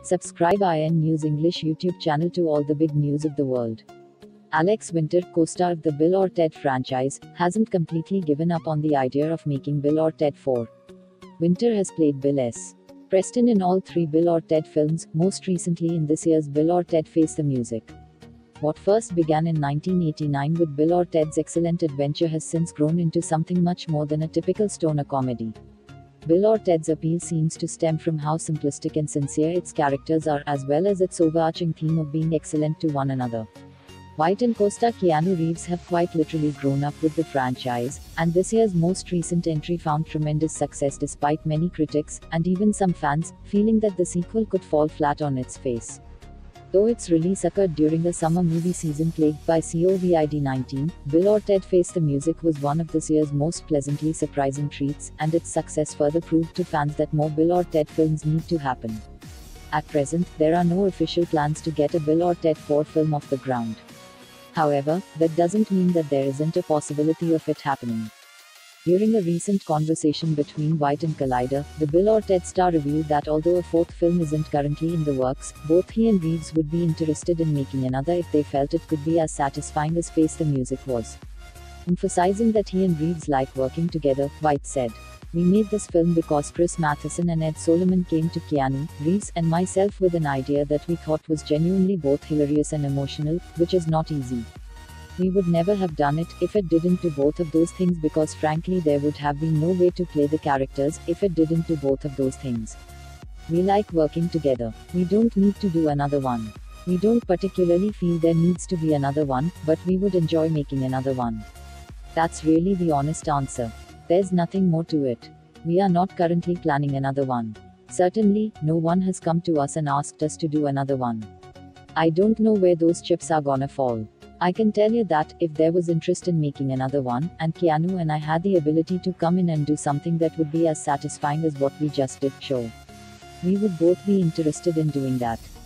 Subscribe IN News English YouTube channel to all the big news of the world. Alex Winter, co-star of the Bill or Ted franchise, hasn't completely given up on the idea of making Bill or Ted 4. Winter has played Bill S. Preston in all three Bill or Ted films, most recently in this year's Bill or Ted Face the Music. What first began in 1989 with Bill or Ted's excellent adventure has since grown into something much more than a typical stoner comedy. Bill or Ted's appeal seems to stem from how simplistic and sincere its characters are, as well as its overarching theme of being excellent to one another. White and co-star Keanu Reeves have quite literally grown up with the franchise, and this year's most recent entry found tremendous success despite many critics, and even some fans, feeling that the sequel could fall flat on its face. Though its release occurred during a summer movie season plagued by COVID-19, Bill or Ted Face the Music was one of this year's most pleasantly surprising treats, and its success further proved to fans that more Bill or Ted films need to happen. At present, there are no official plans to get a Bill or Ted 4 film off the ground. However, that doesn't mean that there isn't a possibility of it happening. During a recent conversation between White and Collider, the Bill or Ted star revealed that although a fourth film isn't currently in the works, both he and Reeves would be interested in making another if they felt it could be as satisfying as Face the Music was. Emphasizing that he and Reeves like working together, White said, "We made this film because Chris Matheson and Ed Solomon came to Keanu, Reeves, and myself with an idea that we thought was genuinely both hilarious and emotional, which is not easy. We would never have done it if it didn't do both of those things, because frankly there would have been no way to play the characters if it didn't do both of those things. We like working together. We don't need to do another one. We don't particularly feel there needs to be another one, but we would enjoy making another one." That's really the honest answer. There's nothing more to it. We are not currently planning another one. Certainly, no one has come to us and asked us to do another one. I don't know where those chips are gonna fall. I can tell you that, if there was interest in making another one, and Keanu and I had the ability to come in and do something that would be as satisfying as what we just did, sure. We would both be interested in doing that.